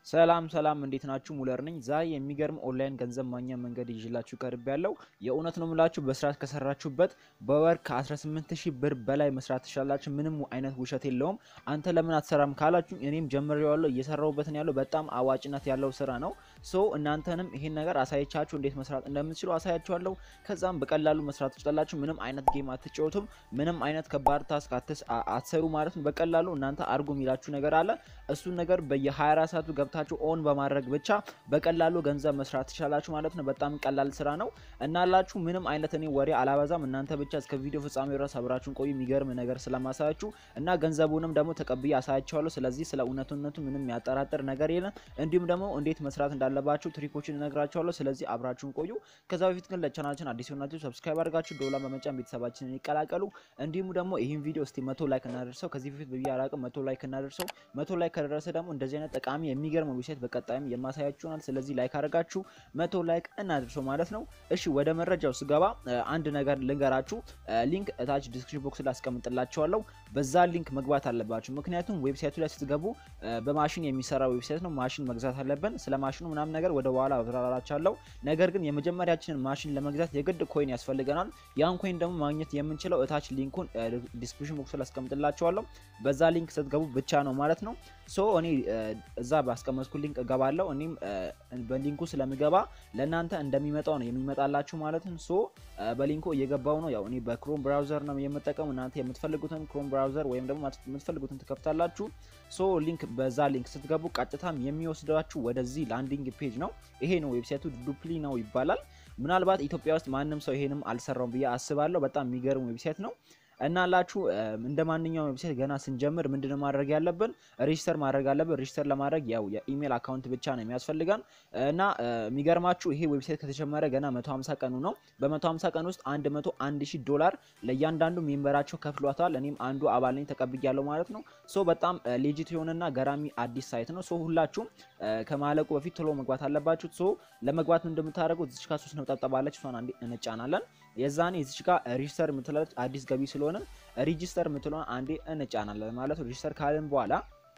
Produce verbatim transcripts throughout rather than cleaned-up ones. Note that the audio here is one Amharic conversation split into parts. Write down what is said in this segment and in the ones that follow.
ሰላም ሰላም እንዴት ናችሁ? ሙለር ነኝ። ዛሬ የሚገርም ኦንላይን ገንዘብ ማግኛ መንገድ ይዤላችሁ ቀርብ ያለው የእውነት ነው የምላችሁ። በስርዓት ከሰራችሁበት በወር ከ18 ሺህ ብር በላይ መስራት ትችላላችሁ። ምንም አይነት ውሸት የለውም። አንተ ለምን አትሰራም ካላችሁ እኔም ጀምሬዋለሁ፣ እየሰራሁበት ነው ያለው። በጣም አዋጭነት ያለው ስራ ነው። ሶ እናንተንም ይሄን ነገር አሳይቻችሁ እንዴት መስራት እንደምትችሉ አሳያችኋለሁ። ከዛም በቀላሉ መስራት ትችላላችሁ። ምንም አይነት ጌም አትጫወቱም፣ ምንም አይነት ከባድ ታስክ አትሰሩ ማለት ነው። በቀላሉ እናንተ አርጉ የሚላችሁ ነገር አለ። እሱን ነገር በየ24 ሰዓቱ ገብታችሁ ኦን በማድረግ ብቻ በቀላሉ ገንዘብ መስራት ትችላላችሁ ማለት ነው። በጣም ቀላል ስራ ነው እናላችሁ። ምንም አይነት እኔ ወሬ አላበዛም። እናንተ ብቻ እስከ ቪዲዮ ፍጻሜ ድረስ አብራችሁን ቆዩ። የሚገርም ነገር ስለማሳያችሁ እና ገንዘቡንም ደግሞ ተቀብዬ አሳያችኋለሁ። ስለዚህ ስለ እውነቱነቱ ምንም ያጠራጥር ነገር የለም። እንዲሁም ደግሞ እንዴት መስራት እንዳለባችሁ ትሪኮችን እነግራችኋለሁ። ስለዚህ አብራችሁን ቆዩ። ከዛ በፊት ግን ለቻናላችን አዲስ ሆናችሁ ሰብስክራይብ አድርጋችሁ ደወሉን በመጫን ቤተሰባችንን ይቀላቀሉ። እንዲሁም ደግሞ ይህን ቪዲዮ እስቲ መቶ ላይክ እናደርሰው። ከዚህ በፊት በቪዲዮ አላቅም መቶ ላይክ እናደርሰው። መቶ ላይክ ከደረሰ ደግሞ እንደዚህ አይነት ጠቃሚ የሚገርም ዌብሳይት በቀጣይም የማሳያችሁናል። ስለዚህ ላይክ አድርጋችሁ መቶ ላይክ እናደርሰው ማለት ነው። እሺ ወደ መረጃው ስገባ አንድ ነገር ልንገራችሁ። ሊንክ እታች ዲስክሪፕሽን ቦክስ ላይ አስቀምጥላችኋለሁ። በዛ ሊንክ መግባት አለባችሁ። ምክንያቱም ዌብሳይቱ ላይ ስትገቡ በማሽን የሚሰራ ዌብሳይት ነው። ማሽን መግዛት አለብን። ስለ ማሽኑ ምናምን ነገር ወደ በኋላ አብራራላችኋለሁ። ነገር ግን የመጀመሪያችንን ማሽን ለመግዛት የግድ ኮይን ያስፈልገናል። ያን ኮይን ደግሞ ማግኘት የምንችለው እታች ሊንኩን ዲስክሪፕሽን ቦክስ ላይ አስቀምጥላችኋለሁ። በዛ ሊንክ ስትገቡ ብቻ ነው ማለት ነው። ሶ እኔ እዛ ባስቀመጥኩ ሊንክ እገባለሁ። እኔም በሊንኩ ስለምገባ ለእናንተ እንደሚመጣው ነው የሚመጣላችሁ ማለት ነው። ሶ በሊንኩ እየገባው ነው። ያው እኔ በክሮም ብራውዘር ነው የምጠቀመው። እናንተ የምትፈልጉትን ክሮም ብራውዘር ወይም ደግሞ የምትፈልጉትን ትከፍታላችሁ። ሶ ሊንክ በዛ ሊንክ ስትገቡ ቀጥታም የሚወስዳችሁ ወደዚህ ላንዲንግ ፔጅ ነው። ይሄ ነው ዌብሳይቱ፣ ዱፕሊ ነው ይባላል። ምናልባት ኢትዮጵያ ውስጥ ማንም ሰው ይሄንም አልሰራውም ብዬ አስባለሁ። በጣም የሚገርም ዌብሳይት ነው። እናላችሁ እንደማንኛውም ዌብሳይት ገና ስንጀምር ምንድነው ማድረግ ያለብን? ሬጂስተር ማድረግ አለብን። ሬጂስተር ለማድረግ ያው የኢሜል አካውንት ብቻ ነው የሚያስፈልገን እና የሚገርማችሁ ይሄ ዌብሳይት ከተጀመረ ገና መቶ ሃምሳ ቀኑ ነው። በመቶ ሃምሳ ቀን ውስጥ መቶ አንድ ሺህ ዶላር ለእያንዳንዱ ሜምበራቸው ከፍሏታል። እኔም አንዱ አባል ነኝ፣ ተቀብያለሁ ማለት ነው። ሶ በጣም ሌጂት የሆነና ገራሚ አዲስ ሳይት ነው። ሶ ሁላችሁም ከማለቁ በፊት ቶሎ መግባት አለባችሁ። ሶ ለመግባት እንደምታደርጉት እዚህ ጋር ሶስት ነጥብ አለች፣ እሷን አንዴ እንጫናለን። የዛኔ እዚህ ጋር ሬጂስተር የምትላለች አዲስ ገቢ ስለሆነ ሬጂስተር የምትለውን አንዴ እንጫናለን ማለት ነው። ሬጂስተር ካልን በኋላ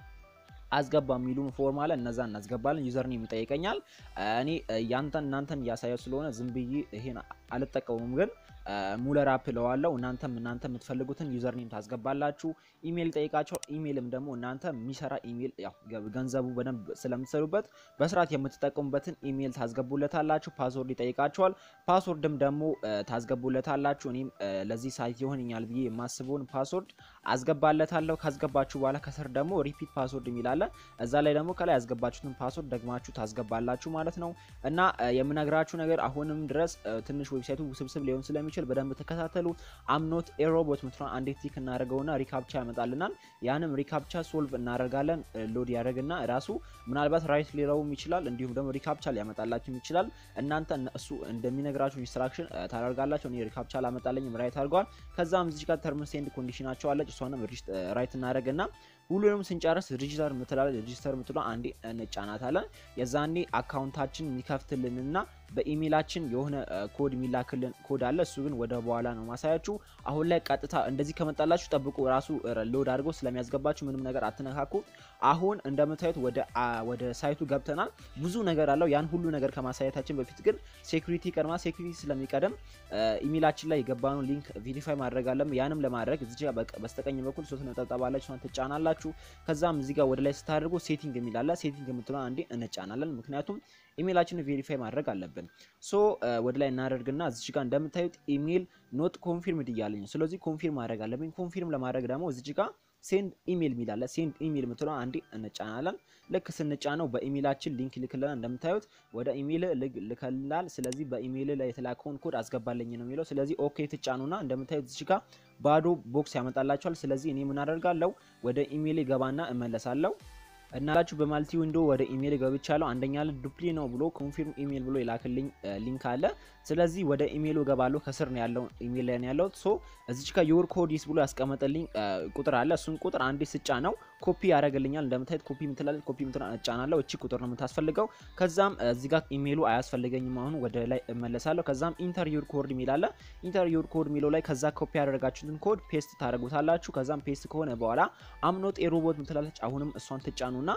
አስገባ የሚሉን ፎርም አለ፣ እነዛ እናስገባለን። ዩዘር ኔም ይጠይቀኛል። እኔ ያንተን እናንተን እያሳየው ስለሆነ ዝም ብዬ ይሄን አልጠቀሙም፣ ግን ሙለር አፕ ለዋለው እናንተም እናንተ የምትፈልጉትን ዩዘር ኔም ታስገባላችሁ። ኢሜል ጠይቃቸው። ኢሜልም ደግሞ እናንተ የሚሰራ ኢሜል ያው ገንዘቡ በደንብ ስለምትሰሩበት በስርዓት የምትጠቀሙበትን ኢሜል ታስገቡለታላችሁ። ፓስወርድ ይጠይቃቸዋል። ፓስወርድም ደግሞ ታስገቡለታላችሁ። እኔም ለዚህ ሳይት ይሆንኛል ብዬ የማስበውን ፓስወርድ አስገባለታለሁ። ካስገባችሁ በኋላ ከስር ደግሞ ሪፒት ፓስወርድ የሚላል እዛ ላይ ደግሞ ከላይ ያስገባችሁትን ፓስወርድ ደግማችሁ ታስገባላችሁ ማለት ነው። እና የምነግራችሁ ነገር አሁንም ድረስ ትንሽ ዌብሳይቱ ውስብስብ ሊሆን ስለሚችል በደንብ ተከታተሉ። አምኖት ኤሮቦት ምትራ አንዴ ቲክ እናደርገውና ሪካፕቻ ያመጣልናል። ያንም ሪካፕቻ ሶልቭ እናደርጋለን። ሎድ ያደርግና ራሱ ምናልባት ራይት ሊለውም ይችላል፣ እንዲሁም ደግሞ ሪካፕቻ ሊያመጣላችሁ ይችላል። እናንተ እሱ እንደሚነግራችሁ ኢንስትራክሽን ታደርጋላችሁ። እኔ ሪካፕቻ ላመጣልኝም ራይት አድርጓል። ከዛም እዚህ ጋር ተርምስ ኤንድ ኮንዲሽናቸው አለች፣ እሷንም ራይት እናደርግና ሁሉንም ስንጨርስ ሬጂስተር ምትላለ ሬጂስተር ምትሏ አንዴ እንጫናታለን። የዛኔ አካውንታችን የሚከፍትልንና በኢሜላችን የሆነ ኮድ የሚላክልን ኮድ አለ። እሱ ግን ወደ በኋላ ነው ማሳያችሁ። አሁን ላይ ቀጥታ እንደዚህ ከመጣላችሁ ጠብቁ፣ ራሱ ሎድ አድርጎ ስለሚያስገባችሁ ምንም ነገር አትነካኩ። አሁን እንደምታዩት ወደ ወደ ሳይቱ ገብተናል። ብዙ ነገር አለው። ያን ሁሉ ነገር ከማሳየታችን በፊት ግን ሴኩሪቲ ቀድማ ሴኩሪቲ ስለሚቀደም ኢሜላችን ላይ የገባነው ሊንክ ቬሪፋይ ማድረግ አለም። ያንም ለማድረግ እዚህ ጋር በስተቀኝ በኩል ሶስት ነጥብ አለች፣ እሷን ትጫናላችሁ። ከዛም እዚህ ጋር ወደ ላይ ስታደርጉ ሴቲንግ የሚላል ሴቲንግ የምትለው አንዴ እንጫናለን። ምክንያቱም ኢሜላችንን ቬሪፋይ ማድረግ አለብን። ሶ ወደ ላይ እናደርግና እዚህ ጋር እንደምታዩት ኢሜል ኖት ኮንፊርምድ እያለኝ፣ ስለዚህ ኮንፊርም ማድረግ አለብኝ። ኮንፊርም ለማድረግ ደግሞ እዚህ ጋር ሴንድ ኢሜል ሚላለ ሴንድ ኢሜል ምትለው አንዴ እንጫናለን። ልክ ስንጫነው በኢሜላችን ሊንክ ልክልናል። እንደምታዩት ወደ ኢሜል ልከልናል። ስለዚህ በኢሜል ላይ የተላከውን ኮድ አስገባልኝ ነው የሚለው። ስለዚህ ኦኬ ትጫኑና እንደምታዩት እዚህ ጋር ባዶ ቦክስ ያመጣላችኋል። ስለዚህ እኔ ምን አደርጋለሁ ወደ ኢሜል ገባና እመለሳለሁ። እናላችሁ በማልቲ ዊንዶ ወደ ኢሜል ገብቻለሁ። አንደኛ ላይ ዱፕሊ ነው ብሎ ኮንፊርም ኢሜል ብሎ ይላክልኝ ሊንክ አለ። ስለዚህ ወደ ኢሜሉ ገባለሁ። ከስር ነው ያለው ኢሜል ላይ ነው ያለው። ሶ እዚች ጋር ዮር ኮዲስ ብሎ ያስቀመጠልኝ ቁጥር አለ። እሱን ቁጥር አንዴ ስጫ ነው ኮፒ ያደርግልኛል። እንደምታዩት ኮፒ ምትላለች፣ ኮፒ ምትላለች እጫናለሁ። እቺ ቁጥር ነው የምታስፈልገው። ከዛም እዚህ ጋር ኢሜሉ አያስፈልገኝም። አሁን ወደ ላይ እመለሳለሁ። ከዛም ኢንተር ዮር ኮድ ሚላለ ኢንተር ዮር ኮድ ሚለው ላይ ከዛ ኮፒ ያደረጋችሁትን ኮድ ፔስት ታደርጉታላችሁ። ከዛም ፔስት ከሆነ በኋላ አምኖት ኤሮቦት ምትላለች። አሁንም እሷን ትጫኑ ነውና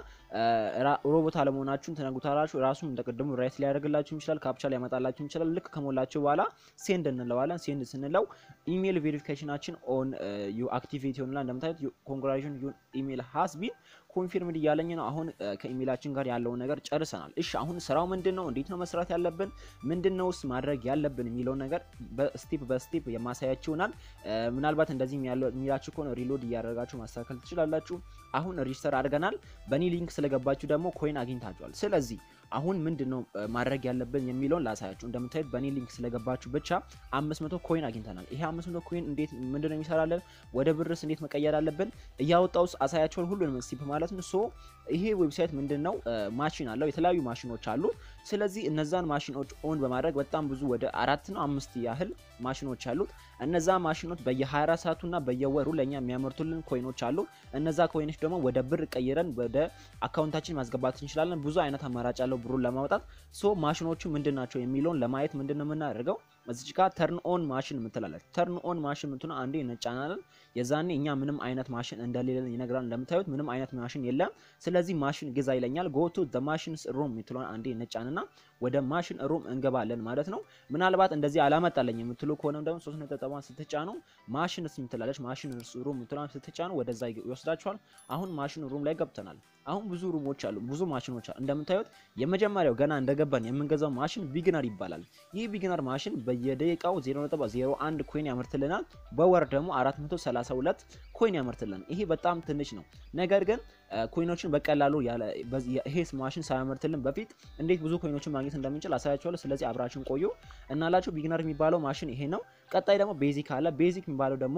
ሮቦት አለመሆናችሁን ተነግሩታላችሁ ራሱን እንደቀደሙ ራይት ሊያደርግላችሁ ይችላል ካፕቻ ሊያመጣላችሁ ይችላል ልክ ከሞላችሁ በኋላ ሴንድ እንለዋለን ሴንድ ስንለው ኢሜል ቬሪፊኬሽናችን ኦን ዩ አክቲቪቲ ሆነላ እንደምታዩት ኮንግራቹሌሽን ዩ ኢሜል ሃዝ ቢን ኮንፊርምድ እያለኝ ነው አሁን ከኢሜላችን ጋር ያለው ነገር ጨርሰናል እሺ አሁን ስራው ምንድነው እንዴት ነው መስራት ያለብን ምንድነውስ ማድረግ ያለብን የሚለው ነገር በስቴፕ በስቴፕ የማሳያችሁናል ምናልባት እንደዚህ ያለው የሚላችሁ ከሆነ ሪሎድ እያደረጋችሁ ማስተካከል ትችላላችሁ አሁን ሬጂስተር አድርገናል በኒ ሊንክ ስለገባችሁ ደግሞ ኮይን አግኝታችኋል ስለዚህ አሁን ምንድነው ማድረግ ያለብን የሚለውን ላሳያችሁ እንደምታዩት በኒ ሊንክ ስለገባችሁ ብቻ አምስት መቶ ኮይን አግኝተናል ይሄ አምስት መቶ ኮይን እንዴት ምንድነው የሚሰራለን ወደ ብርስ እንዴት መቀየር አለብን እያወጣውስ አሳያችኋል ሁሉንም ስቴፕ ማለት ነው ሶ ይሄ ዌብሳይት ምንድነው ማሽን አለው የተለያዩ ማሽኖች አሉ ስለዚህ እነዛን ማሽኖች ኦን በማድረግ በጣም ብዙ ወደ አራት ነው አምስት ያህል ማሽኖች አሉት እነዛ ማሽኖች በየ24 ሰዓቱና በየወሩ ለኛ የሚያመርቱልን ኮይኖች አሉ እነዛ ኮይኖች ደግሞ ወደ ብር ቀይረን ወደ አካውንታችን ማስገባት እንችላለን ብዙ አይነት አማራጭ አለው ብሩን ለማውጣት ሶ ማሽኖቹ ምንድናቸው የሚለውን ለማየት ምንድነው የምናደርገው እዚህ ጋር ተርን ኦን ማሽን ምትላለች ተርን ኦን ማሽን ምትሆነ አንዴ እንጫናለን የዛኔ እኛ ምንም አይነት ማሽን እንደሌለን ይነግራል እንደምታዩት ምንም አይነት ማሽን የለም ስለዚህ ማሽን ግዛ ይለኛል go to the machines room ምትለውን አንዴ እንጫንና ወደ ማሽን ሩም እንገባለን ማለት ነው ምናልባት እንደዚህ አላመጣለኝ የምትሉ ከሆነ ደግሞ ሶስት ነጥብ ስትጫኑ ማሽንስ ምትላለች ማሽን ሩም ምትለውን ስትጫኑ ወደዛ ይወስዳችኋል አሁን ማሽን ሩም ላይ ገብተናል አሁን ብዙ ሩሞች አሉ ብዙ ማሽኖች አሉ እንደምታዩት የመጀመሪያው ገና እንደገባን የምንገዛው ማሽን ቢግነር ይባላል ይህ ቢግነር ማሽን በየደቂቃው ዜሮ ነጥብ ዜሮ አንድ ኮይን ያመርትልናል በወር ደግሞ አራት መቶ ሰላሳ ሁለት ኮይን ያመርትልናል ይሄ በጣም ትንሽ ነው ነገር ግን ኮይኖችን በቀላሉ ያለ ይሄስ ማሽን ሳያመርትልን በፊት እንዴት ብዙ ኮይኖችን ማግኘት እንደምንችል አሳያችኋለሁ ስለዚህ አብራችሁን ቆዩ እናላችሁ ቢግነር የሚባለው ማሽን ይሄ ነው ቀጣይ ደግሞ ቤዚክ አለ ቤዚክ የሚባለው ደግሞ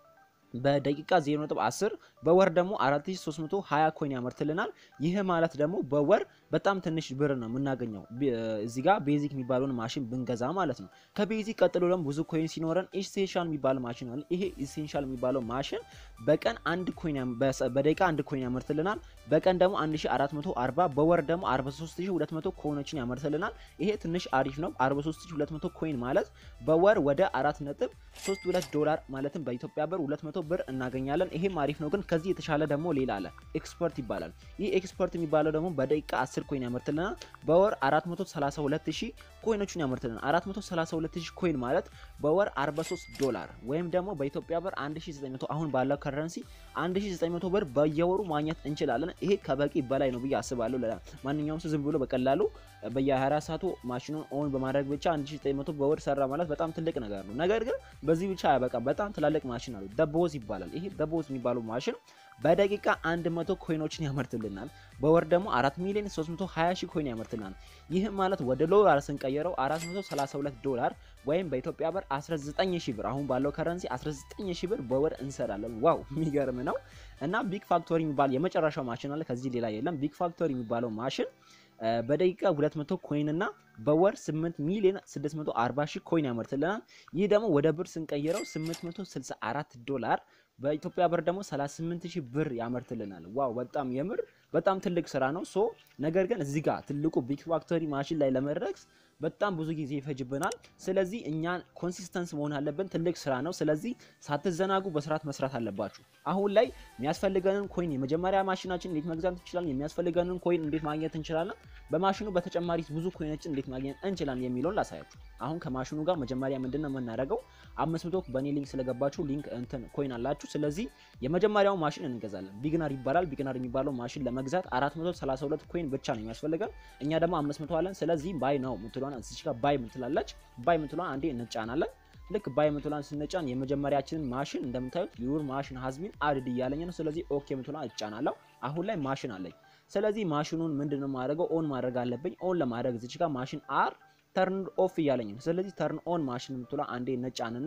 በደቂቃ ዜሮ ነጥብ አስር በወር ደግሞ አራት ሺህ ሶስት መቶ ሀያ ኮይን ያመርትልናል ይሄ ማለት ደግሞ በወር በጣም ትንሽ ብር ነው የምናገኘው እዚህ ጋር ቤዚክ የሚባለውን ማሽን ብንገዛ ማለት ነው ከቤዚክ ቀጥሎ ደግሞ ብዙ ኮይን ሲኖረን ኢሴንሻል የሚባል ማሽን አለ ይሄ ኢሴንሻል የሚባለው ማሽን በቀን አንድ ኮይን በደቂቃ አንድ ኮይን ያመርትልናል በቀን ደግሞ አንድ ሺህ አራት መቶ አርባ በወር ደግሞ አርባ ሶስት ሺህ ሁለት መቶ ኮይኖችን ያመርትልናል ይሄ ትንሽ አሪፍ ነው አርባ ሶስት ሺህ ሁለት መቶ ኮይን ማለት በወር ወደ አራት ነጥብ ሶስት ሁለት ዶላር ማለትም በኢትዮጵያ ብር ሁለት መቶ ብር እናገኛለን ይሄም አሪፍ ነው ግን ከዚህ የተሻለ ደግሞ ሌላ አለ ኤክስፐርት ይባላል ይሄ ኤክስፐርት የሚባለው ደግሞ በደቂቃ አስር ኮይን ያመርትልናል በወር አራት መቶ ሰላሳ ሁለት ሺህ ኮይኖችን ያመርትልናል አራት መቶ ሰላሳ ሁለት ሺህ ኮይን ማለት በወር አርባ ሶስት ዶላር ወይም ደግሞ በኢትዮጵያ ብር አንድ ሺህ ዘጠኝ መቶ አሁን ባለው ከረንሲ አንድ ሺህ ዘጠኝ መቶ ብር በየወሩ ማግኘት እንችላለን ይሄ ከበቂ በላይ ነው ብዬ አስባለሁ ለማንኛውም ሰው ዝም ብሎ በቀላሉ በየ24 ሰዓቱ ማሽኑን ኦን በማድረግ ብቻ አንድ ሺህ ዘጠኝ መቶ በወር ሰራ ማለት በጣም ትልቅ ነገር ነው ነገር ግን በዚህ ብቻ ያበቃ በጣም ትላልቅ ማሽን አሉ ደቦዝ ይባላል ይሄ ደቦዝ የሚባለው ማሽን በደቂቃ አንድ መቶ ኮይኖችን ያመርትልናል በወር ደግሞ አራት ሚሊዮን ሶስት መቶ ሀያ ሺህ ኮይን ያመርትልናል ይህ ማለት ወደ ዶላር ስንቀየረው አራት መቶ ሰላሳ ሁለት ዶላር ወይም በኢትዮጵያ ብር አስራ ዘጠኝ ሺህ ብር አሁን ባለው ከረንሲ አስራ ዘጠኝ ሺህ ብር በወር እንሰራለን ዋው የሚገርም ነው እና ቢግ ፋክቶሪ የሚባል የመጨረሻው ማሽን አለ ከዚህ ሌላ የለም ቢግ ፋክቶሪ የሚባለው ማሽን በደቂቃ ሁለት መቶ ኮይን እና በወር ስምንት ሚሊዮን ስድስት መቶ አርባ ሺህ ኮይን ያመርትልናል ይህ ደግሞ ወደ ብር ስንቀይረው ስምንት መቶ ስልሳ አራት ዶላር በኢትዮጵያ ብር ደግሞ ሰላሳ ስምንት ሺህ ብር ያመርትልናል ዋው በጣም የምር በጣም ትልቅ ስራ ነው ሶ ነገር ግን እዚህ ጋር ትልቁ ቢግ ፋክቶሪ ማሽን ላይ ለመድረስ በጣም ብዙ ጊዜ ይፈጅብናል ስለዚህ እኛ ኮንሲስተንስ መሆን አለብን ትልቅ ስራ ነው ስለዚህ ሳትዘናጉ በስርዓት መስራት አለባችሁ አሁን ላይ የሚያስፈልገንን ኮይን የመጀመሪያ ማሽናችን እንዴት መግዛት እንችላለን የሚያስፈልገንን ኮይን እንዴት ማግኘት እንችላለን በማሽኑ በተጨማሪ ብዙ ኮይኖችን እንዴት ማግኘት እንችላለን የሚለውን ላሳያችሁ አሁን ከማሽኑ ጋር መጀመሪያ ምንድነው የምናደርገው አምስት መቶ በኔ ሊንክ ስለገባችሁ ሊንክ እንትን ኮይን አላችሁ ስለዚህ የመጀመሪያው ማሽን እንገዛለን ቢግነር ይባላል ቢግነር የሚባለው ማሽን ለመግዛት አራት መቶ ሰላሳ ሁለት ኮይን ብቻ ነው የሚያስፈልገን እኛ ደግሞ አምስት መቶ አለን ስለዚህ ባይ ነው ምትሏን እዚህ ጋር ባይ ምትላለች ባይ ምትሏን አንዴ እንጫናለን ልክ ባይ ምትሏን ስንጫን የመጀመሪያችንን ማሽን እንደምታዩት ዩር ማሽን ሃዝቢን አድድ እያለኝ ነው ስለዚህ ኦኬ ምትሏን እጫናለሁ አሁን ላይ ማሽን አለኝ ስለዚህ ማሽኑን ምንድነው ማድረገው ኦን ማድረግ አለብኝ ኦን ለማድረግ እዚህ ጋር ማሽን አር ተርን ኦፍ እያለኝ ነው ስለዚህ ተርን ኦን ማሽን ምትሏን አንዴ እንጫንና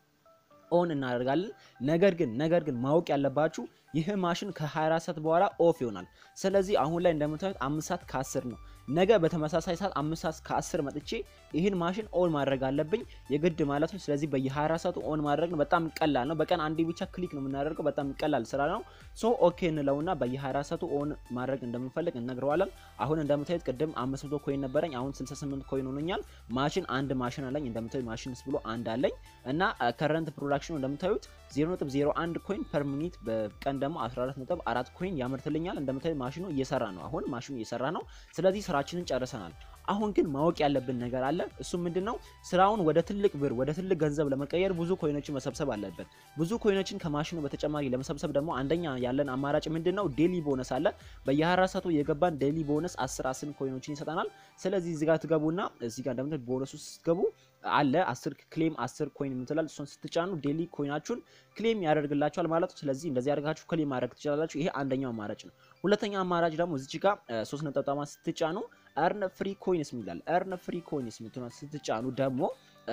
ኦን እናደርጋለን ነገር ግን ነገር ግን ማወቅ ያለባችሁ ይሄ ማሽን ከ24 ሰዓት በኋላ ኦፍ ይሆናል ስለዚህ አሁን ላይ እንደምታዩት አምስት ሰዓት ከአስር ነው ነገ በተመሳሳይ ሰዓት አምስት ሰዓት ከአስር መጥቼ ይሄን ማሽን ኦን ማድረግ አለብኝ የግድ ማለት ነው ስለዚህ በየ24 ሰዓቱ ኦን ማድረግ ነው በጣም ቀላል ነው በቀን አንዴ ብቻ ክሊክ ነው የምናደርገው በጣም ቀላል ስራ ነው ሶ ኦኬ እንለውና በየ24 ሰዓቱ ኦን ማድረግ እንደምንፈልግ እንነግረዋለን አሁን እንደምታዩት ቅድም አምስት መቶ ኮይን ነበረኝ አሁን ስልሳ ስምንት ኮይን ሆኖኛል ማሽን አንድ ማሽን አለኝ እንደምታዩት ማሽንስ ብሎ አንድ አለኝ እና ከረንት ፕሮዳክሽኑ እንደምታዩት ዜሮ ነጥብ ዜሮ አንድ ኮይን ፐር ሚኒት በቀን ደግሞ አስራ አራት ነጥብ አራት ኮይን ያመርትልኛል። እንደምታዩት ማሽኑ እየሰራ ነው። አሁን ማሽኑ እየሰራ ነው። ስለዚህ ስራችንን ጨርሰናል። አሁን ግን ማወቅ ያለብን ነገር አለ። እሱ ምንድነው? ስራውን ወደ ትልቅ ብር ወደ ትልቅ ገንዘብ ለመቀየር ብዙ ኮይኖችን መሰብሰብ አለበት። ብዙ ኮይኖችን ከማሽኑ በተጨማሪ ለመሰብሰብ ደግሞ አንደኛ ያለን አማራጭ ምንድነው? ዴሊ ቦነስ አለ። በየ24 ሰዓቱ የገባን ዴሊ ቦነስ አስር አስር ኮይኖችን ይሰጣናል። ስለዚህ እዚህ ጋር ትገቡና እዚህ ጋር እንደምታዩት ቦነሱ ስትገቡ አለ አስር ክሌም አስር ኮይን የምትላል እሱን ስትጫኑ ዴሊ ኮይናችሁን ክሌም ያደርግላችኋል ማለት ነው። ስለዚህ እንደዚህ አድርጋችሁ ክሌም ማድረግ ትችላላችሁ። ይሄ አንደኛው አማራጭ ነው። ሁለተኛው አማራጭ ደግሞ እዚህ ጋር ሶስት ነጥብ ስትጫኑ earn free coins ይላል። earn free coins የምትሆነው ስትጫኑ ደግሞ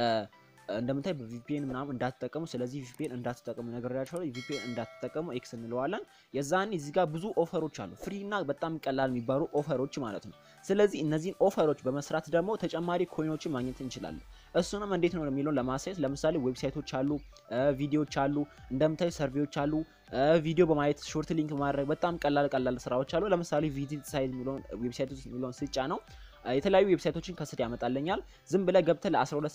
እንደምታይ በቪፒኤን ምናምን እንዳትጠቀሙ። ስለዚህ ቪፒኤን እንዳትጠቀሙ ነግሬያችኋለሁ። ቪፒኤን እንዳትጠቀሙ ኤክስ እንለዋለን። የዛኔ እዚህ ጋር ብዙ ኦፈሮች አሉ፣ ፍሪ እና በጣም ቀላል የሚባሉ ኦፈሮች ማለት ነው። ስለዚህ እነዚህን ኦፈሮች በመስራት ደግሞ ተጨማሪ ኮይኖችን ማግኘት እንችላለን። እሱንም እንዴት ነው የሚለውን ለማሳየት ለምሳሌ ዌብሳይቶች አሉ፣ ቪዲዮዎች አሉ፣ እንደምታይ ሰርቬዎች አሉ። ቪዲዮ በማየት ሾርት ሊንክ ማድረግ በጣም ቀላል ቀላል ስራዎች አሉ። ለምሳሌ ቪዚት ሳይት የሚለውን ዌብሳይት ውስጥ የሚለውን ስጫ ነው የተለያዩ ዌብሳይቶችን ከስር ያመጣልኛል። ዝም ብለ ገብተ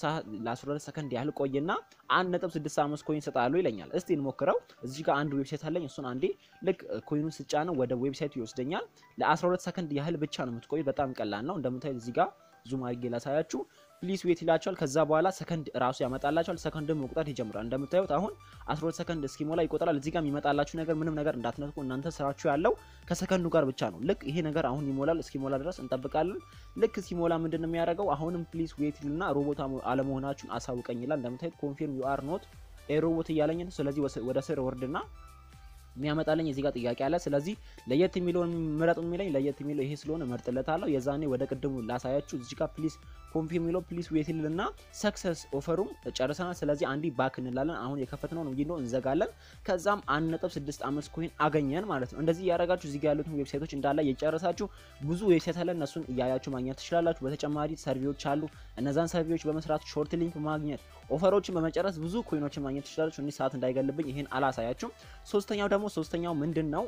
ለ12 ሰከንድ ያህል ቆይና አንድ ነጥብ ስድስት አምስት ኮይን ሰጣሉ ይለኛል። እስቲ እንሞክረው። እዚህ ጋር አንድ ዌብሳይት አለኝ። እሱን አንዴ ልክ ኮይኑን ስጫ ነው ወደ ዌብሳይቱ ይወስደኛል። ለ12 ሰከንድ ያህል ብቻ ነው የምትቆይ። በጣም ቀላል ነው። እንደምታዩት እዚህ ጋር ዙም አድርጌ ላሳያችሁ። ፕሊስ ዌት ይላችኋል። ከዛ በኋላ ሰከንድ ራሱ ያመጣላችኋል። ሰከንድም መቁጠር ይጀምራል። እንደምታዩት አሁን አስራ ሁለት ሰከንድ እስኪሞላ ይቆጥራል። እዚህ ጋር የሚመጣላችሁ ነገር ምንም ነገር እንዳትነኩ። እናንተ ስራችሁ ያለው ከሰከንዱ ጋር ብቻ ነው። ልክ ይሄ ነገር አሁን ይሞላል። እስኪሞላ ድረስ እንጠብቃለን። ልክ ሲሞላ ምንድነው የሚያደርገው? አሁንም ፕሊስ ዌት ይልና ሮቦት አለመሆናችሁን አሳውቀኝ ይላል። እንደምታዩት ኮንፊርም ዩ አር ኖት ኤ ሮቦት እያለኝ ነው። ስለዚህ ወደ ስር ወርድና የሚያመጣልኝ እዚህ ጋር ጥያቄ አለ። ስለዚህ ለየት የሚለውን ምረጥ የሚለኝ ለየት የሚለው ይሄ ስለሆነ መርጥለታለሁ። የዛኔ ወደ ቅድሙ ላሳያችሁ። እዚህ ጋር ፕሊስ ኮንፊርም የሚለው ፕሊስ ዌት ይልና ሰክሰስ ኦፈሩም ጨርሰናል። ስለዚህ አንዲ ባክ እንላለን። አሁን የከፈትነው ነው ቪዲዮ እንዘጋለን። ከዛም አንድ ነጥብ ስድስት አምስት ኮይን አገኘን ማለት ነው። እንደዚህ ያደረጋችሁ እዚህ ጋር ያሉትን ዌብሳይቶች እንዳለ እየጨረሳችሁ ብዙ ዌብሳይት አለ። እነሱን እያያችሁ ማግኘት ትችላላችሁ። በተጨማሪ ሰርቪዎች አሉ። እነዛን ሰርቪዎች በመስራት ሾርት ሊንክ ማግኘት፣ ኦፈሮችን በመጨረስ ብዙ ኮይኖችን ማግኘት ትችላላችሁ። እኔ ሰዓት እንዳይገልብኝ ይሄን አላሳያችሁም። ሶስተኛው ደግሞ ሶስተኛው ምንድነው?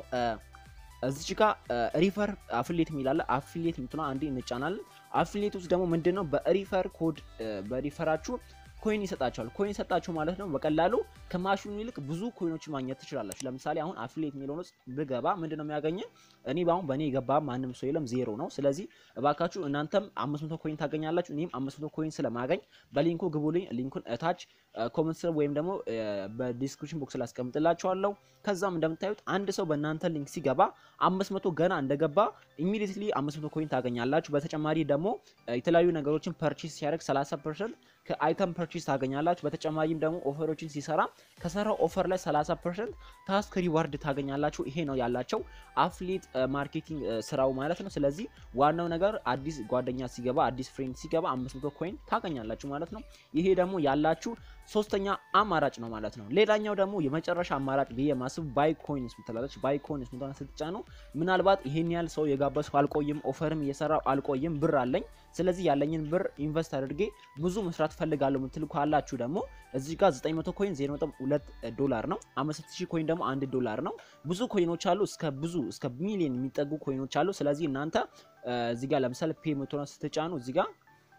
እዚች ጋር ሪፈር አፊሊየት የሚላለ አፊሊየት የምትሆነ አንዴ እንጫናለን። አፊሊየት ውስጥ ደግሞ ምንድነው? በሪፈር ኮድ በሪፈራችሁ ኮይን ይሰጣችኋል። ኮይን ይሰጣችሁ ማለት ነው በቀላሉ ከማሽኑ ይልቅ ብዙ ኮይኖች ማግኘት ትችላላችሁ። ለምሳሌ አሁን አፊሊየት የሚለውን ውስጥ ብገባ ምንድነው የሚያገኘኝ? እኔ ባሁን በእኔ የገባ ማንም ሰው የለም፣ ዜሮ ነው። ስለዚህ እባካችሁ እናንተም አምስት መቶ ኮይን ታገኛላችሁ። እኔም አምስት መቶ ኮይን ስለማገኝ በሊንኩ ግቡልኝ። ሊንኩን እታች ኮሜንት ስር ወይም ደግሞ በዲስክሪፕሽን ቦክስ ላይ አስቀምጥላችኋለሁ። ከዛም እንደምታዩት አንድ ሰው በእናንተ ሊንክ ሲገባ አምስት መቶ ገና እንደገባ ኢሚዲየትሊ አምስት መቶ ኮይን ታገኛላችሁ። በተጨማሪ ደግሞ የተለያዩ ነገሮችን ፐርቼስ ሲያደርግ ሰላሳ ፐርሰንት ከአይተም ፐርቼስ ታገኛላችሁ። በተጨማሪም ደግሞ ኦፈሮችን ሲሰራ ከሰራው ኦፈር ላይ ሰላሳ ፐርሰንት ታስክ ሪዋርድ ታገኛላችሁ። ይሄ ነው ያላቸው አፍሊት ማርኬቲንግ ስራው ማለት ነው። ስለዚህ ዋናው ነገር አዲስ ጓደኛ ሲገባ አዲስ ፍሬንድ ሲገባ አምስት መቶ ኮይን ታገኛላችሁ ማለት ነው። ይሄ ደግሞ ያላችሁ ሶስተኛ አማራጭ ነው ማለት ነው። ሌላኛው ደግሞ የመጨረሻ አማራጭ ብዬ ማስብ ባይ ኮይንስ ምትላለች። ባይ ኮይንስ ምትሆነ ስትጫኑ ምናልባት ይሄን ያህል ሰው የጋበሱ አልቆይም፣ ኦፈርም እየሰራው አልቆይም፣ ብር አለኝ፣ ስለዚህ ያለኝን ብር ኢንቨስት አድርጌ ብዙ መስራት ፈልጋለሁ ምትሉ ካላችሁ ደግሞ እዚህ ጋር ዘጠኝ መቶ ኮይን ዜሮ ነጥብ ሁለት ዶላር ነው። አምስት ሺህ ኮይን ደግሞ አንድ ዶላር ነው። ብዙ ኮይኖች አሉ፣ እስከ ብዙ እስከ ሚሊዮን የሚጠጉ ኮይኖች አሉ። ስለዚህ እናንተ እዚህ ጋር ለምሳሌ ፔ ምትሆነ ስትጫኑ እዚህ ጋር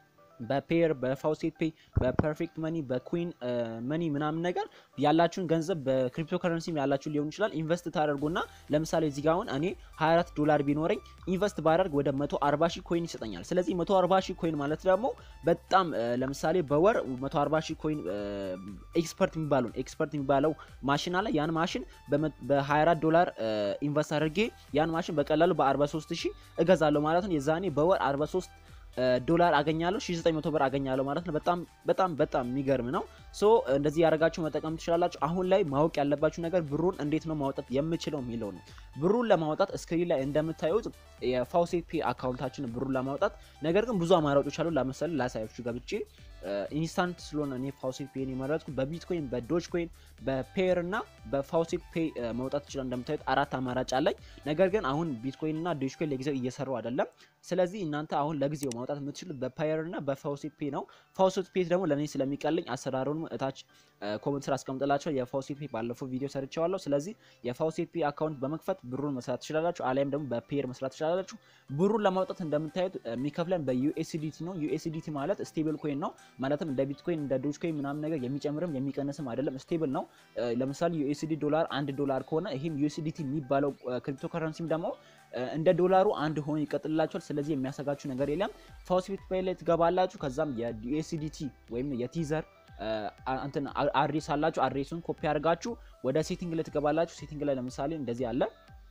በፔር በፋውሴት ፔይ በፐርፌክት መኒ በኩዊን መኒ ምናምን ነገር ያላችሁን ገንዘብ በክሪፕቶ ከረንሲም ያላችሁ ሊሆን ይችላል ኢንቨስት ታደርጉና ለምሳሌ እዚህ ጋር አሁን እኔ ሃያ አራት ዶላር ቢኖረኝ ኢንቨስት ባደርግ ወደ መቶ አርባ ሺህ ኮይን ይሰጠኛል። ስለዚህ መቶ አርባ ሺህ ኮይን ማለት ደግሞ በጣም ለምሳሌ በወር መቶ አርባ ሺህ ኮይን ኤክስፐርት የሚባለው ኤክስፐርት የሚባለው ማሽን አለ። ያን ማሽን በሃያ አራት ዶላር ኢንቨስት አድርጌ ያን ማሽን በቀላሉ በአርባ ሶስት ሺህ እገዛለሁ ማለት ነው። የዛኔ በወር አርባ ሶስት ዶላር አገኛለሁ፣ ሺህ ዘጠኝ መቶ ብር አገኛለሁ ማለት ነው። በጣም በጣም በጣም የሚገርም ነው። ሶ እንደዚህ ያደርጋችሁ መጠቀም ትችላላችሁ። አሁን ላይ ማወቅ ያለባችሁ ነገር ብሩን እንዴት ነው ማውጣት የምችለው የሚለው ነው። ብሩን ለማውጣት ስክሪን ላይ እንደምታዩት የፋውሴት ፔይ አካውንታችን ብሩን ለማውጣት ነገር ግን ብዙ አማራጮች አሉ። ለምሳሌ ላሳያችሁ ገብቼ ኢንስታንት ስለሆነ እኔ ፋውሴት ፔይን የመረጥኩ በቢትኮይን በዶጅ ኮይን በፔር እና በፋውሴት ፔይ ማውጣት ይችላል። እንደምታዩት አራት አማራጭ አለኝ። ነገር ግን አሁን ቢትኮይን እና ዶጅ ኮይን ለጊዜው እየሰሩ አይደለም። ስለዚህ እናንተ አሁን ለጊዜው ማውጣት የምትችሉት በፓየር እና በፋውሴት ፔይ ነው። ፋውሴት ፔይ ደግሞ ለኔ ስለሚቀልኝ አሰራሩን እታች ኮሜንት ስራ አስቀምጥላችሁ የፋውሴት ፔ ባለፈው ቪዲዮ ሰርቻለሁ። ስለዚህ የፋውሴት ፔ አካውንት በመክፈት ብሩን መስራት ትችላላችሁ፣ አሊያም ደግሞ በፔር መስራት ትችላላችሁ። ብሩን ለማውጣት እንደምታዩት የሚከፍለን በዩኤስዲቲ ነው። ዩኤስዲቲ ማለት ስቴብል ኮይን ነው። ማለትም እንደ ቢትኮይን እንደ ዶጅ ኮይን ምናምን ነገር የሚጨምርም የሚቀንስም አይደለም፣ ስቴብል ነው። ለምሳሌ ዩኤስዲ ዶላር አንድ ዶላር ከሆነ ይሄም ዩኤስዲቲ የሚባለው ክሪፕቶ ከረንሲም ደግሞ እንደ ዶላሩ አንድ ሆኖ ይቀጥልላችኋል። ስለዚህ የሚያሰጋችሁ ነገር የለም። ፋውሴት ፔ ላይ ትገባላችሁ። ከዛም የዩኤስዲቲ ወይም የቲዘር እንትን አድሬስ አላችሁ። አድሬሱን ኮፒ አድርጋችሁ ወደ ሴቲንግ ላይ ትገባላችሁ። ሴቲንግ ላይ ለምሳሌ እንደዚህ አለ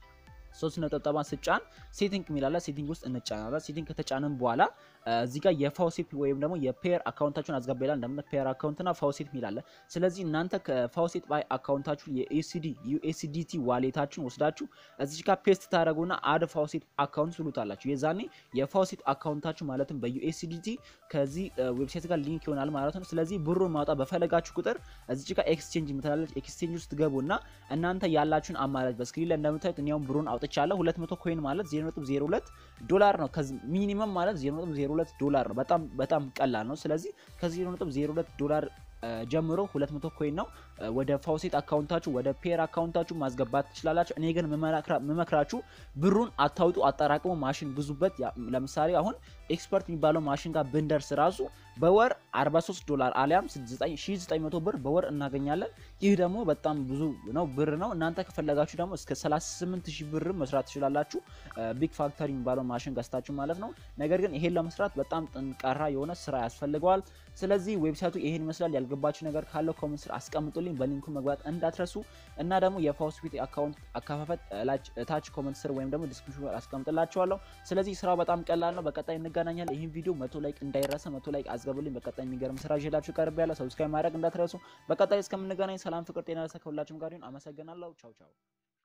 ሶስት ነጥብጣባን ስጫን ሴቲንግ ሚላላ ሴቲንግ ውስጥ እንጫናለን። ሴቲንግ ከተጫነን በኋላ እዚህ ጋር የፋውሴት ወይም ደግሞ የፔር አካውንታችሁን አስገባይላ እንደምን ፔር አካውንትና ፋውሴት ሚላላ። ስለዚህ እናንተ ከፋውሴት ባይ አካውንታችሁ የዩኤስዲ ዩኤስዲቲ ዋሌታችሁን ወስዳችሁ እዚህ ጋር ፔስት ታደርጉና አድ ፋውሴት አካውንት ትሉታላችሁ። የዛኔ የፋውሴት አካውንታችሁ ማለትም በዩኤስዲቲ ከዚህ ዌብሳይት ጋር ሊንክ ይሆናል ማለት ነው። ስለዚህ ብሩን ማውጣት በፈለጋችሁ ቁጥር እዚህ ጋር ኤክስቼንጅ ምትላለች። ኤክስቼንጅ ውስጥ ገቡና እናንተ ያላችሁን አማራጭ በስክሪን ላይ እንደምታዩት እኛው ብሩን አውጥቻለሁ። ሁለት መቶ ኮይን ማለት ዜሮ ነጥብ ዜሮ ሁለት ዶላር ነው። ከዚህ ሚኒመም ማለት ዜሮ ነጥብ ዜሮ ሁለት ዶላር ነው። በጣም በጣም ቀላል ነው። ስለዚህ ከዜሮ ነጥብ ዜሮ ሁለት ዶላር ጀምሮ ሁለት መቶ ኮይን ነው ወደ ፋውሴት አካውንታችሁ ወደ ፔር አካውንታችሁ ማስገባት ትችላላችሁ። እኔ ግን መመክራችሁ ብሩን አታውጡ፣ አጠራቅሙ፣ ማሽን ግዙበት። ለምሳሌ አሁን ኤክስፐርት የሚባለው ማሽን ጋር ብንደርስ ራሱ በወር አርባ ሶስት ዶላር አሊያም ዘጠኝ ሺህ ዘጠኝ መቶ ብር በወር እናገኛለን። ይህ ደግሞ በጣም ብዙ ነው ብር ነው። እናንተ ከፈለጋችሁ ደግሞ እስከ ሰላሳ ስምንት ሺህ ብር መስራት ትችላላችሁ፣ ቢግ ፋክተሪ የሚባለው ማሽን ገዝታችሁ ማለት ነው። ነገር ግን ይሄን ለመስራት በጣም ጠንካራ የሆነ ስራ ያስፈልገዋል። ስለዚህ ዌብሳይቱ ይሄን ይመስላል። ያልገባችሁ ነገር ካለ ኮሜንት ስር አስቀምጡልኝ፣ በሊንኩ መግባት እንዳትረሱ። እና ደግሞ የፋውሴት አካውንት አከፋፈት ታች ኮሜንት ስር ወይም ደግሞ ዲስክሪፕሽን አስቀምጥላችኋለሁ። ስለዚህ ስራው በጣም ቀላል ነው። በቀጣይ እንገናኛለን። ይሄን ቪዲዮ መቶ ላይክ እንዳይረሳ፣ መቶ ላይክ አስገቡልኝ። በቀጣይ የሚገርም ስራ ይዤላችሁ ቀርብ ያለ ሰብስክራይብ ማድረግ እንዳትረሱ። በቀጣይ እስከምንገናኝ ሰላም፣ ፍቅር፣ ጤና ከሁላችሁም ጋር ይሁን። አመሰግናለሁ። ቻው ቻው።